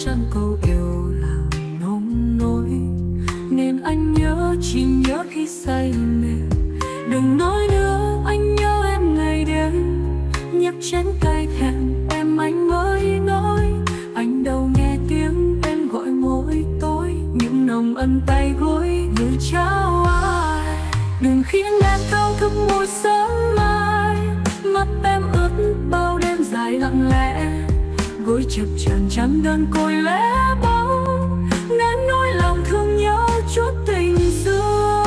chẳng câu yêu làm nông nỗi, nên anh nhớ, chỉ nhớ khi say mềm. Đừng nói nữa, anh nhớ em ngày đêm, nhấp chén cay thèm em anh mới nói. Anh đâu nghe tiếng em gọi mỗi tối, những nồng ân tay gối gửi trao ai. Đừng khiến em đau thức môi sớm mai, mắt em ướt bao đêm dài lặng lẽ. Gối chập chờn chán đơn côi lẽ bóng, nên nỗi lòng thương nhớ chút tình xưa.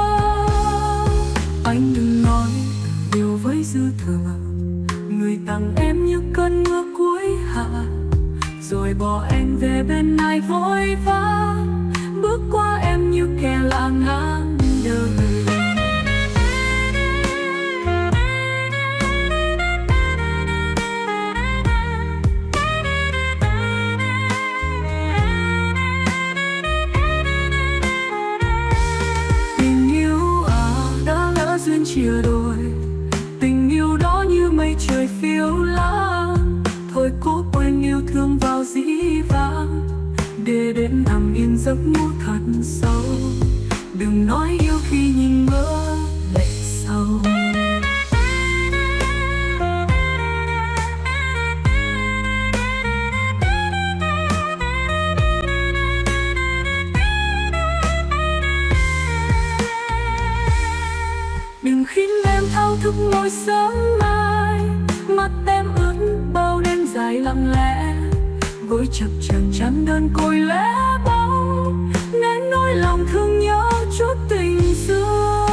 Anh đừng nói điều với dư thừa, người tặng em như cơn mưa cuối hạ, rồi bỏ em về bên ai vội vã, bước qua em như kẻ lạ ngang đời. Duyên chia đôi, tình yêu đó như mây trời phiêu lãng. Thôi cố quên yêu thương vào dĩ vãng, để đến nằm yên giấc ngủ thật sâu. Đừng nói yêu khi nhìn mưa lệ sâu. Đừng khiến em thao thức ngồi sớm mai, mắt em ướt bao đêm dài lặng lẽ. Gối chập chờn chán đơn côi lẽ bóng, nên nỗi lòng thương nhớ chút tình xưa.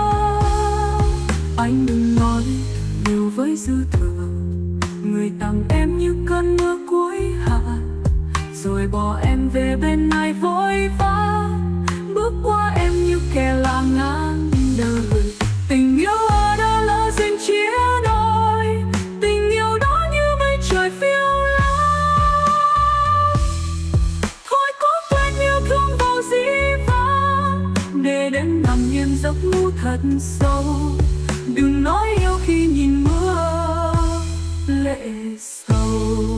Anh đừng nói điều với dư thừa, người tặng em như cơn mưa cuối hạ, rồi bỏ em về bên ai vội vã, bước qua em như kẻ lạ ngang đời. Tình yêu ở đó lỡ duyên chia đôi, tình yêu đó như mây trời phiêu lãng. Thôi cố quên yêu thương vào dĩ vãng, để đến nằm yên giấc ngủ thật sâu. Đừng nói yêu khi nhìn mưa lệ sâu.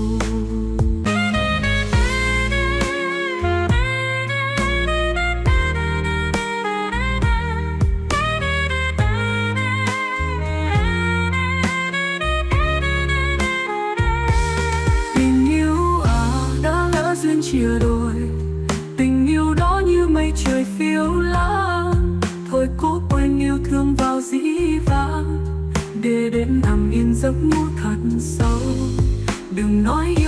Duyên chia đôi, tình yêu đó như mây trời phiêu lãng. Thôi cố quên yêu thương vào dĩ vãng, để đến nằm yên giấc ngủ thật sâu. Đừng nói